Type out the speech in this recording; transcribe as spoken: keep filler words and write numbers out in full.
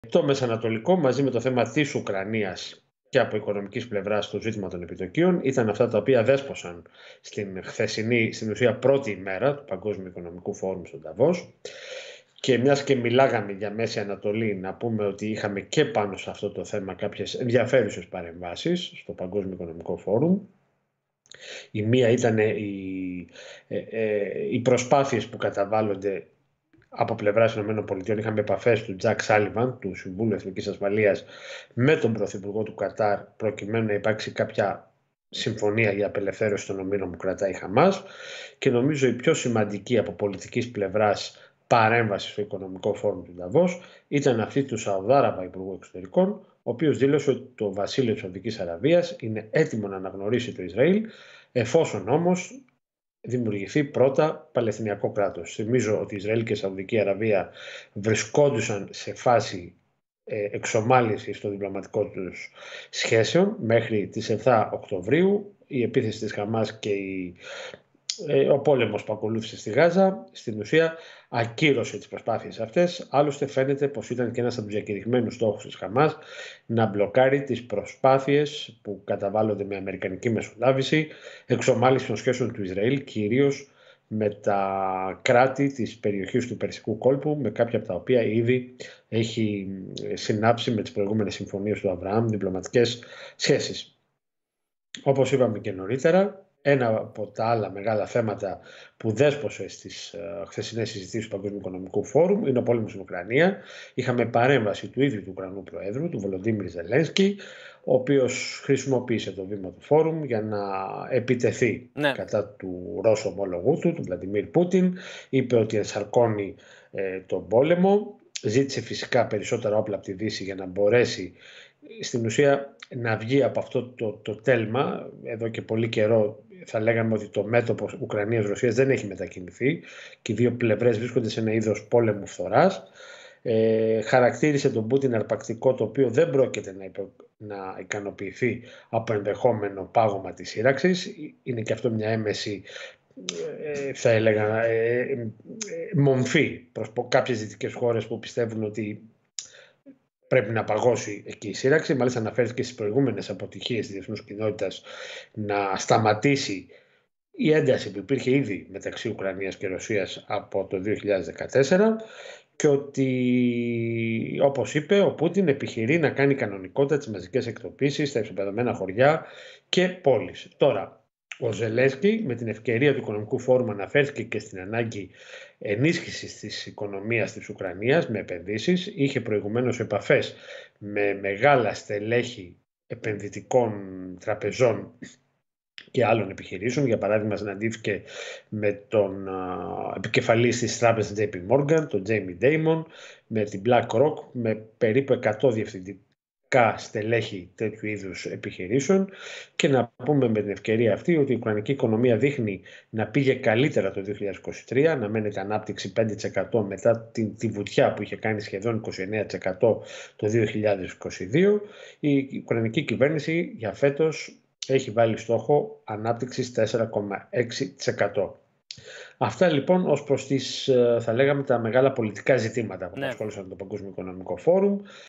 το Μεσανατολικό, μαζί με το θέμα της Ουκρανίας και από οικονομικής πλευράς το ζήτημα των επιτοκίων, ήταν αυτά τα οποία δέσποσαν στην χθεσινή, στην ουσία πρώτη ημέρα του Παγκόσμιου Οικονομικού Φόρουμ στον Νταβός. Και μιας και μιλάγαμε για Μέση Ανατολή, να πούμε ότι είχαμε και πάνω σε αυτό το θέμα κάποιες ενδιαφέρουσες παρεμβάσεις στο Παγκόσμιο Οικονομικό Φόρουμ. Η μία ήταν οι, ε, ε, οι προσπάθειες που καταβάλλονται από πλευράς ΗΠΑ. Είχαμε επαφές του Τζακ Σάλιβαν, του Συμβούλου Εθνικής Ασφαλείας, με τον Πρωθυπουργό του Κατάρ, προκειμένου να υπάρξει κάποια συμφωνία για απελευθέρωση των ομήρων που κρατάει η Χαμάς. Και νομίζω η πιο σημαντική από πολιτικής πλευράς παρέμβαση στο Οικονομικό Φόρουμ του Νταβός ήταν αυτή του Σαουδάραβα Υπουργού Εξωτερικών, ο οποίος δήλωσε ότι το Βασίλειο της Σαουδικής Αραβίας είναι έτοιμο να αναγνωρίσει το Ισραήλ, εφόσον όμως δημιουργηθεί πρώτα Παλαιστινιακό κράτος. Θυμίζω ότι Ισραήλ και η Σαουδική Αραβία βρισκόντουσαν σε φάση ε, εξομάλυνσης των διπλωματικών τους σχέσεων μέχρι τις επτά Οκτωβρίου. Η επίθεση της Χαμάς και η, ε, ο πόλεμος που ακολούθησε στη Γάζα στην ουσία ακύρωσε τις προσπάθειες αυτές. Άλλωστε φαίνεται πως ήταν και ένας από τους διακηρυγμένους στόχους της Χαμάς να μπλοκάρει τις προσπάθειες που καταβάλλονται με αμερικανική μεσολάβηση εξομάλυνση των σχέσεων του Ισραήλ, κυρίως με τα κράτη της περιοχής του Περσικού κόλπου, με κάποια από τα οποία ήδη έχει συνάψει με τις προηγούμενες συμφωνίες του Αβραάμ διπλωματικές σχέσεις. Όπως είπαμε και νωρίτερα, ένα από τα άλλα μεγάλα θέματα που δέσπωσε στις uh, χθεσινές συζητήσεις του Παγκόσμιου Οικονομικού Φόρουμ είναι ο πόλεμος στην Ουκρανία. Είχαμε παρέμβαση του ίδιου του Ουκρανού Προέδρου, του Βολοντίμιρ Ζελένσκι, ο οποίος χρησιμοποίησε το βήμα του Φόρουμ για να επιτεθεί ναι. κατά του Ρώσου ομόλογου του, του Βλαντιμίρ Πούτιν. Είπε ότι ενσαρκώνει ε, τον πόλεμο. Ζήτησε φυσικά περισσότερα όπλα από τη Δύση για να μπορέσει στην ουσία να βγει από αυτό το, το τέλμα. Εδώ και πολύ καιρό θα λέγαμε ότι το μέτωπο Ουκρανίας-Ρωσίας δεν έχει μετακινηθεί και οι δύο πλευρές βρίσκονται σε ένα είδος πόλεμου φθοράς. Ε, χαρακτήρισε τον Πούτιν αρπακτικό, το οποίο δεν πρόκειται να, υπο, να ικανοποιηθεί από ενδεχόμενο πάγωμα της σύραξης. Είναι και αυτό μια έμεση, ε, θα έλεγα, ε, ε, μομφή προς κάποιες δυτικές χώρες που πιστεύουν ότι πρέπει να παγώσει εκεί η σύραξη. Μάλιστα αναφέρθηκε στις προηγούμενες αποτυχίες της διεθνούς κοινότητας να σταματήσει η ένταση που υπήρχε ήδη μεταξύ Ουκρανίας και Ρωσίας από το δύο χιλιάδες δεκατέσσερα και ότι, όπως είπε, ο Πούτιν επιχειρεί να κάνει κανονικότητα τις μαζικές εκτοπίσεις στα εξοπεδωμένα χωριά και πόλεις. Τώρα, ο Ζελένσκι με την ευκαιρία του Οικονομικού Φόρουμ αναφέρθηκε και στην ανάγκη ενίσχυσης της οικονομίας της Ουκρανίας με επενδύσεις. Είχε προηγουμένως επαφές με μεγάλα στελέχη επενδυτικών τραπεζών και άλλων επιχειρήσεων. Για παράδειγμα, συναντήθηκε με τον uh, επικεφαλής της τράπεζας τζέι πι Morgan, τον Jamie Dimon, με την BlackRock, με περίπου εκατό διευθυντικά στελέχη τέτοιου είδους επιχειρήσεων. Και να πούμε με την ευκαιρία αυτή ότι η ουκρανική οικονομία δείχνει να πήγε καλύτερα το δύο χιλιάδες είκοσι τρία, να μένεται ανάπτυξη πέντε τοις εκατό μετά την, τη βουτιά που είχε κάνει σχεδόν είκοσι εννέα τοις εκατό το δύο χιλιάδες είκοσι δύο. Η ουκρανική κυβέρνηση για φέτος έχει βάλει στόχο ανάπτυξης τέσσερα κόμμα έξι τοις εκατό. Αυτά λοιπόν ως προς τις, θα λέγαμε, τα μεγάλα πολιτικά ζητήματα που ναι. απασχόλησαν το Παγκόσμιο Οικονομικό Φόρουμ.